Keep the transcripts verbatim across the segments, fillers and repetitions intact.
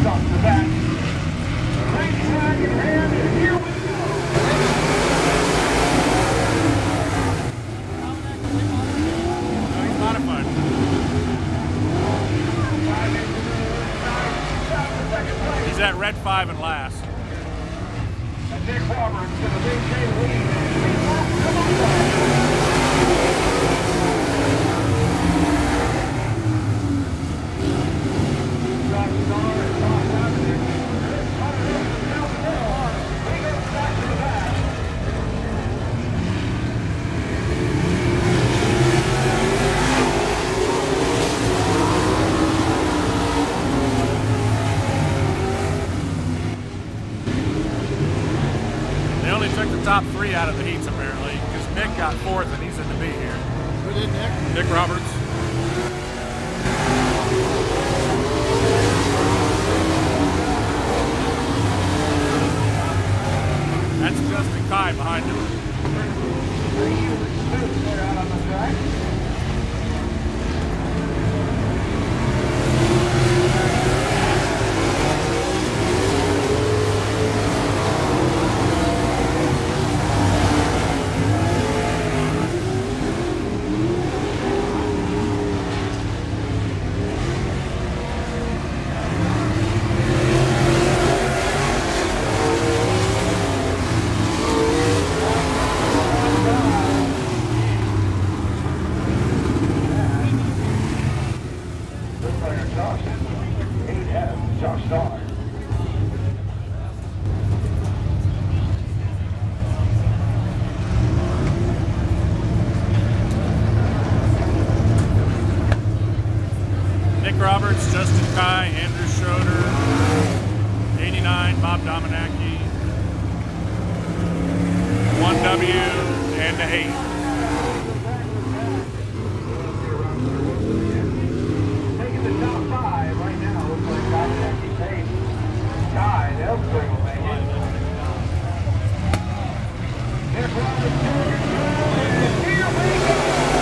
off the back. Green flag in hand, and here we go. No, he's modified. He's at red five and last. And Nick Roberts in the big J lead. Come on, They only took the top three out of the heats apparently, because Nick got fourth and he's in the B here. Who did Nick? Nick Roberts. That's Justin Kai behind him. out on the track. Josh Starr. Nick Roberts, Justin Kai, Andrew Schroeder, eighty-nine, Bob Dominacki, one W, and a eight. Taking the top five right now. Looks like Dominacki Payne. Kai, they'll bring him back in. Nick Roberts, here we go.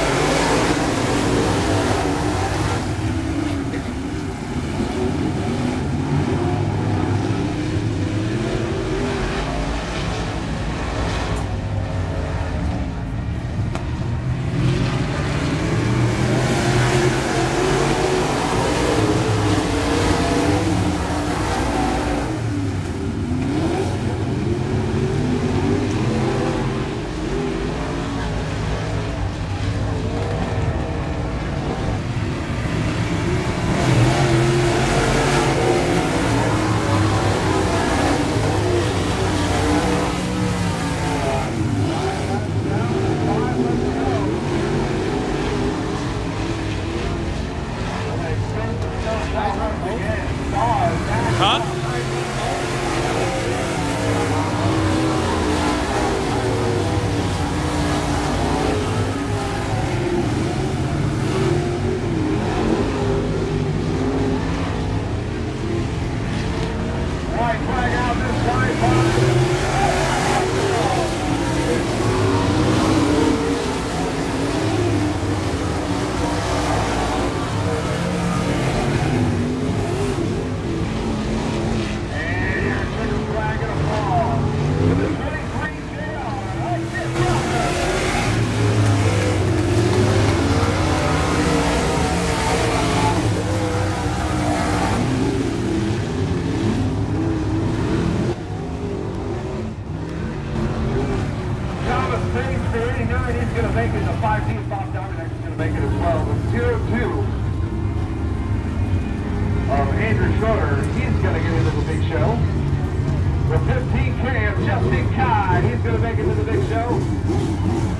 Huh? White flag out this side, Bob. He's going to make it. The five team Bob Dominacki is going to make it as well. The zero two of Andrew Schroeder, he's going to get into the big show. The fifteen K of Justin Kai, he's going to make it to the big show.